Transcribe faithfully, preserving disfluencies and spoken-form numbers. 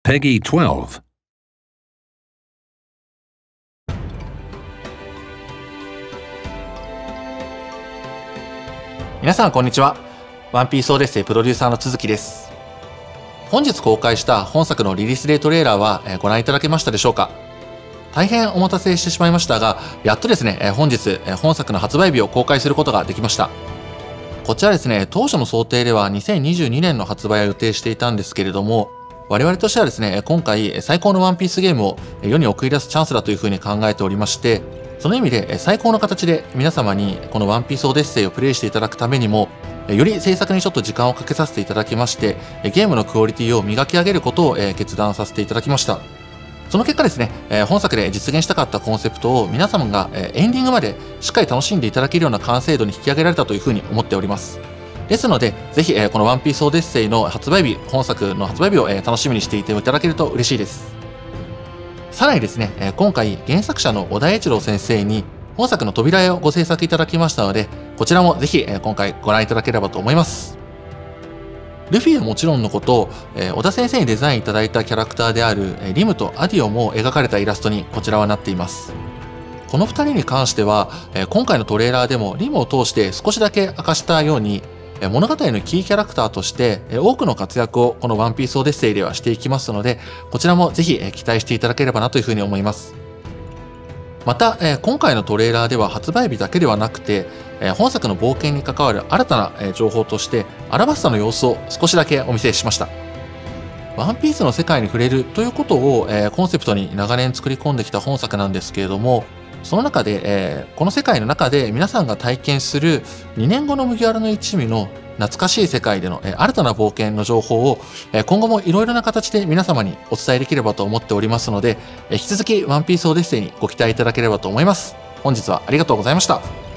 Peggy twelve. 皆さんこんにちは。ワンピースオデッセイプロデューサーの都築です。本日公開した本作のリリースデートレーラーはご覧いただけましたでしょうか。大変お待たせしてしまいましたが、やっとですね、本日本作の発売日を公開することができました。こちらですね、当初の想定ではにせんにじゅうにねんの発売を予定していたんですけれども、我々としてはですね、今回最高のワンピースゲームを世に送り出すチャンスだというふうに考えておりまして、その意味で最高の形で皆様にこのワンピースオデッセイをプレイしていただくためにも、より制作にちょっと時間をかけさせていただきまして、ゲームのクオリティを磨き上げることを決断させていただきました。その結果ですね、本作で実現したかったコンセプトを皆様がエンディングまでしっかり楽しんでいただけるような完成度に引き上げられたというふうに思っております。ですので、ぜひこのワンピースオデッセイの発売日、本作の発売日を楽しみにしていていただけると嬉しいです。さらにですね、今回原作者の小田栄一郎先生に本作の扉絵をご制作いただきましたので、こちらもぜひ今回ご覧いただければと思います。ルフィはもちろんのこと、小田先生にデザインいただいたキャラクターであるリムとアディオも描かれたイラストにこちらはなっています。このふたりに関しては、今回のトレーラーでもリムを通して少しだけ明かしたように、物語のキーキャラクターとして多くの活躍をこのワンピースオデッセイではしていきますので、こちらもぜひ期待していただければなというふうに思います。また、今回のトレーラーでは発売日だけではなくて、本作の冒険に関わる新たな情報として、アラバスタの様子を少しだけお見せしました。ワンピースの世界に触れるということをコンセプトに長年作り込んできた本作なんですけれども、その中で、この世界の中で皆さんが体験するにねんごの麦わらの一味の懐かしい世界での新たな冒険の情報を今後もいろいろな形で皆様にお伝えできればと思っておりますので、引き続きワンピースオデッセイにご期待いただければと思います。本日はありがとうございました。